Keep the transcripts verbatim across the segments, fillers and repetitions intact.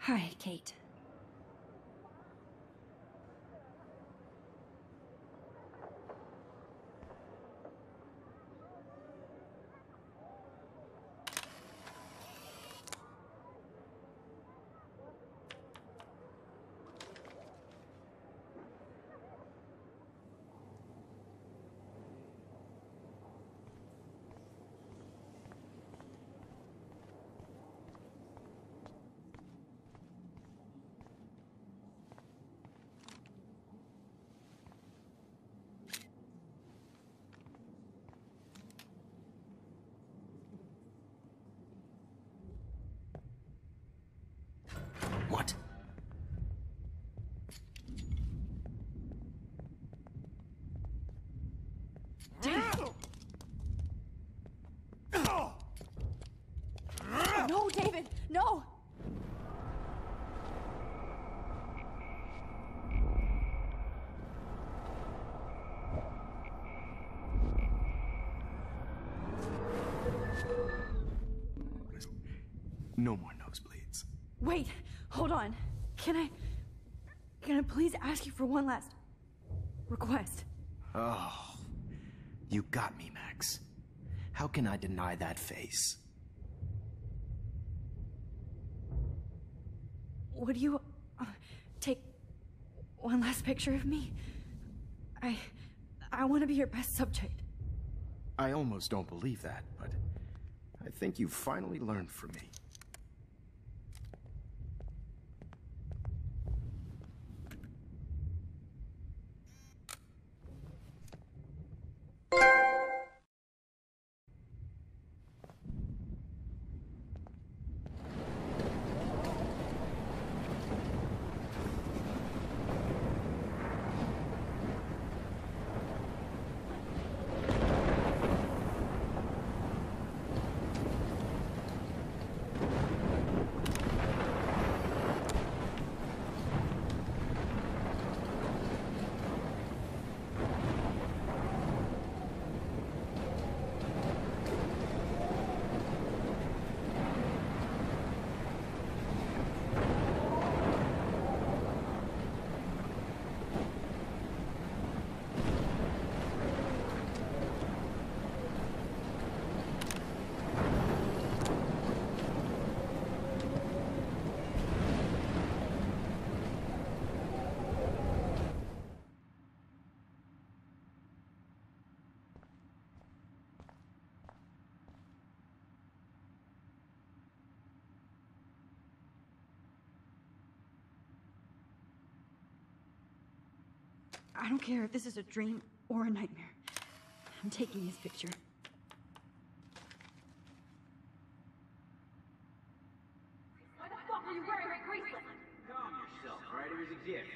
Hi, Kate. What? No, David, no! No more nosebleeds. Wait, hold on. Can I... Can I please ask you for one last... request? Oh, you got me, Max. How can I deny that face? Would you... Uh, take... one last picture of me? I... I want to be your best subject. I almost don't believe that, but... I think you finally learned from me. I don't care if this is a dream or a nightmare. I'm taking his picture. Why the fuck are you wearing my bracelet? Calm yourself, right? It was a gift.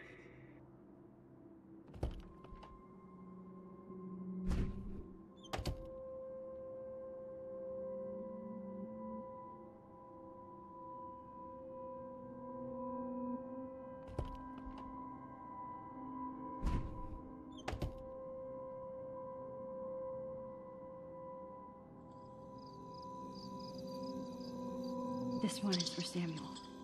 This one is for Samuel.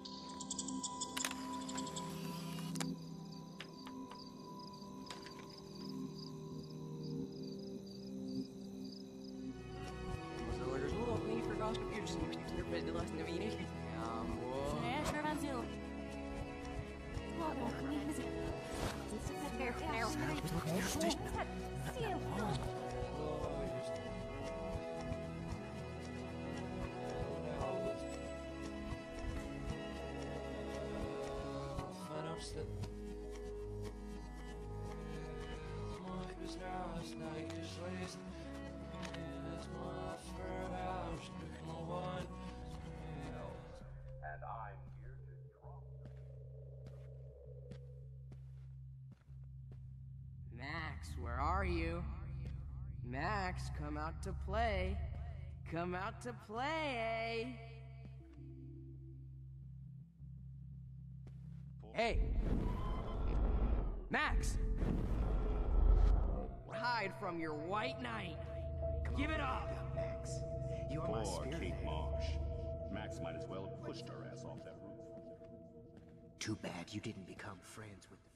Max, where are you? Max, come out to play. Come out to play. Hey! Max! Hide from your white knight. Give it up! Max, you are my Poor spirit. Kate Marsh. Max might as well have pushed her ass off that roof. Too bad you didn't become friends with the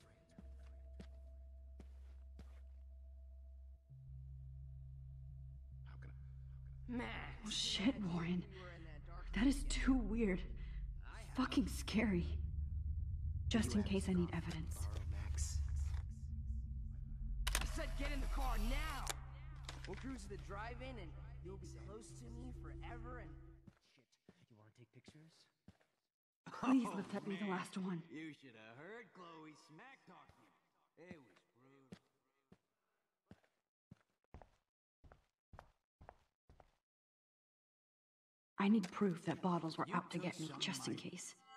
Max. Oh shit, Warren. That is too weird. Fucking scary. Just in case I need evidence. Max. I said get in the car now! We'll cruise to the drive-in and you'll be close to me forever and... Shit, you wanna take pictures? Please let that be the last one. You should have heard Chloe smack talk you. It was brutal. I need proof that Bottles were out to get me, just in case.